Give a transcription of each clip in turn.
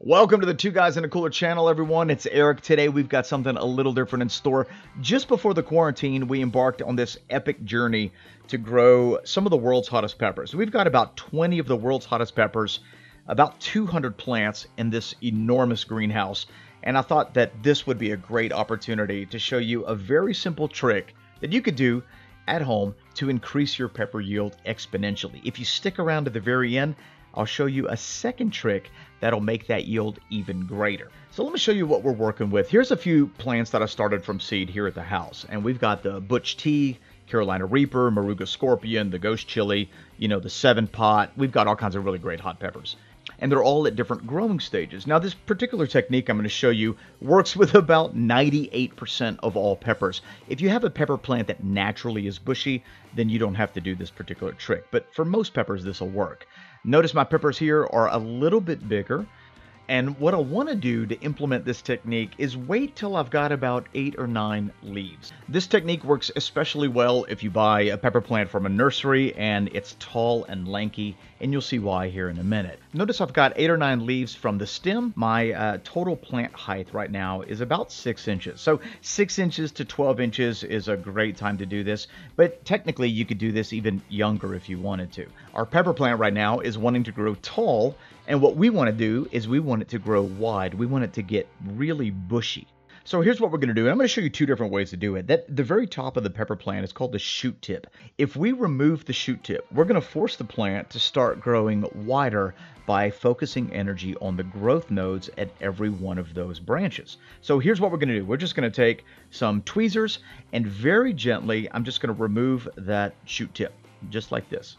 Welcome to the Two Guys in a Cooler channel, everyone. It's Eric. Today we've got something a little different in store. Just before the quarantine, we embarked on this epic journey to grow some of the world's hottest peppers. We've got about 20 of the world's hottest peppers, about 200 plants in this enormous greenhouse. And I thought that this would be a great opportunity to show you a very simple trick that you could do at home to increase your pepper yield exponentially. If you stick around to the very end, I'll show you a second trick that'll make that yield even greater. So let me show you what we're working with. Here's a few plants that I started from seed here at the house. And we've got the Butch Tea, Carolina Reaper, Moruga Scorpion, the Ghost Chili, the 7-pot. We've got all kinds of really great hot peppers. And they're all at different growing stages. Now, this particular technique I'm going to show you works with about 98% of all peppers. If you have a pepper plant that naturally is bushy, then you don't have to do this particular trick. But for most peppers, this will work. Notice my peppers here are a little bit bigger. And what I want to do to implement this technique is wait till I've got about 8 or 9 leaves. This technique works especially well if you buy a pepper plant from a nursery and it's tall and lanky, and you'll see why here in a minute. Notice I've got 8 or 9 leaves from the stem. My total plant height right now is about 6 inches. So 6 inches to 12 inches is a great time to do this, but technically you could do this even younger if you wanted to. Our pepper plant right now is wanting to grow tall, and what we want to do is we want it to grow wide. We want it to get really bushy. So here's what we're going to do. I'm going to show you 2 different ways to do it. The very top of the pepper plant is called the shoot tip. If we remove the shoot tip, we're going to force the plant to start growing wider by focusing energy on the growth nodes at every one of those branches. So here's what we're going to do. We're just going to take some tweezers and very gently, I'm just going to remove that shoot tip, just like this.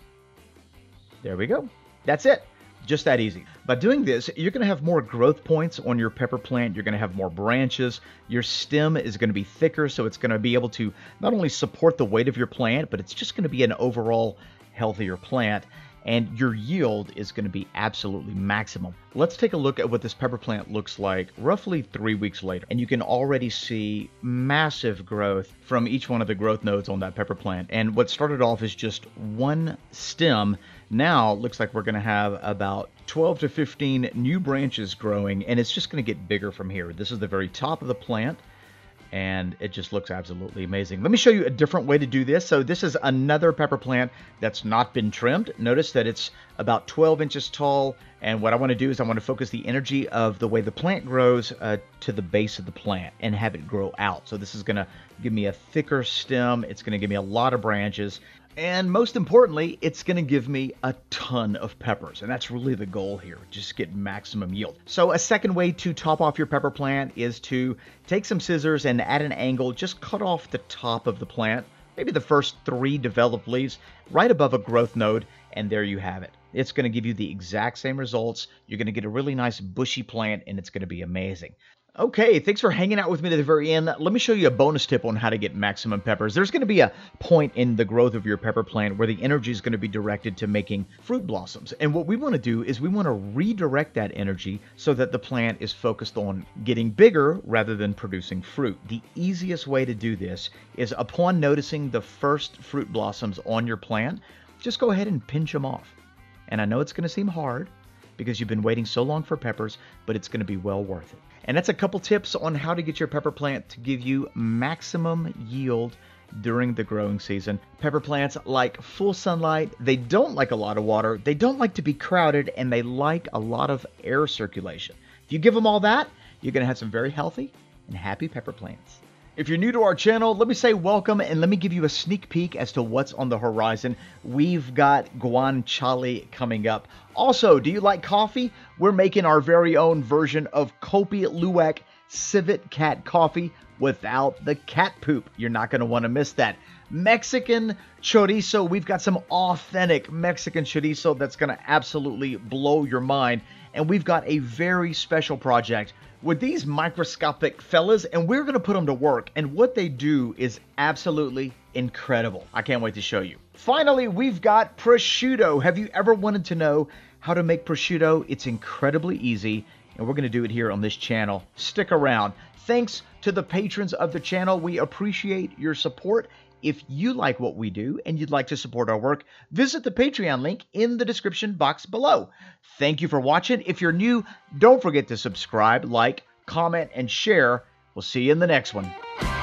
There we go. That's it. Just that easy. By doing this, you're going to have more growth points on your pepper plant. You're going to have more branches. Your stem is going to be thicker, so it's going to be able to not only support the weight of your plant, but it's just going to be an overall healthier plant. And your yield is going to be absolutely maximum. Let's take a look at what this pepper plant looks like roughly 3 weeks later. And you can already see massive growth from each one of the growth nodes on that pepper plant. And what started off as just one stem now looks like we're going to have about 12 to 15 new branches growing, and it's just going to get bigger from here. This is the very top of the plant, and it just looks absolutely amazing. Let me show you a different way to do this. So this is another pepper plant that's not been trimmed. Notice that it's about 12 inches tall, and what I want to do is I want to focus the energy of the way the plant grows to the base of the plant and have it grow out. So this is going to give me a thicker stem. It's going to give me a lot of branches. And most importantly, it's going to give me a ton of peppers. And that's really the goal here, just get maximum yield. So a second way to top off your pepper plant is to take some scissors and at an angle, just cut off the top of the plant, maybe the first 3 developed leaves right above a growth node, and there you have it. It's going to give you the exact same results. You're going to get a really nice bushy plant, and it's going to be amazing. Okay, thanks for hanging out with me to the very end. Let me show you a bonus tip on how to get maximum peppers. There's going to be a point in the growth of your pepper plant where the energy is going to be directed to making fruit blossoms. And what we want to do is we want to redirect that energy so that the plant is focused on getting bigger rather than producing fruit. The easiest way to do this is upon noticing the first fruit blossoms on your plant, just go ahead and pinch them off. And I know it's going to seem hard because you've been waiting so long for peppers, but it's going to be well worth it. And that's a couple tips on how to get your pepper plant to give you maximum yield during the growing season. Pepper plants like full sunlight. They don't like a lot of water. They don't like to be crowded, and they like a lot of air circulation. If you give them all that, you're going to have some very healthy and happy pepper plants. If you're new to our channel, let me say welcome, and let me give you a sneak peek as to what's on the horizon. We've got guanciale coming up. Also, do you like coffee? We're making our very own version of Kopi Luwak Civet Cat Coffee without the cat poop. You're not going to want to miss that. Mexican chorizo. We've got some authentic Mexican chorizo that's going to absolutely blow your mind. And we've got a very special project with these microscopic fellas, and we're going to put them to work. And what they do is absolutely incredible. I can't wait to show you. Finally, we've got prosciutto. Have you ever wanted to know how to make prosciutto? It's incredibly easy, and we're going to do it here on this channel. Stick around. Thanks to the patrons of the channel. We appreciate your support. if you like what we do and you'd like to support our work, visit the Patreon link in the description box below. Thank you for watching. If you're new, don't forget to subscribe, like, comment, and share. We'll see you in the next one.